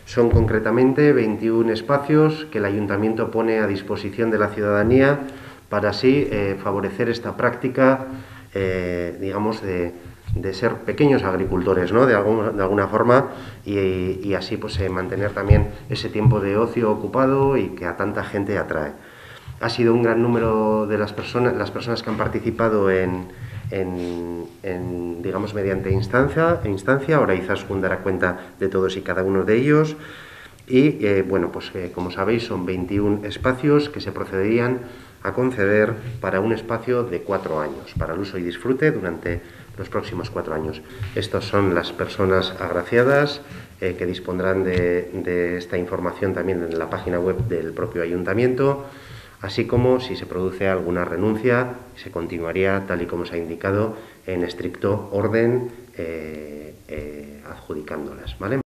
Son concretamente 21 espacios que el Ayuntamiento pone a disposición de la ciudadanía para así favorecer esta práctica, digamos, de ser pequeños agricultores, ¿no? de alguna forma, y así pues mantener también ese tiempo de ocio ocupado y que a tanta gente atrae. Ha sido un gran número de las personas que han participado digamos, mediante instancia. Ahora Izaskun dará cuenta de todos y cada uno de ellos. Y, bueno, pues como sabéis, son 21 espacios que se procederían a conceder para un espacio de 4 años, para el uso y disfrute durante los próximos 4 años. Estas son las personas agraciadas que dispondrán de esta información también en la página web del propio Ayuntamiento, así como si se produce alguna renuncia, se continuaría tal y como se ha indicado en estricto orden adjudicándolas, ¿vale?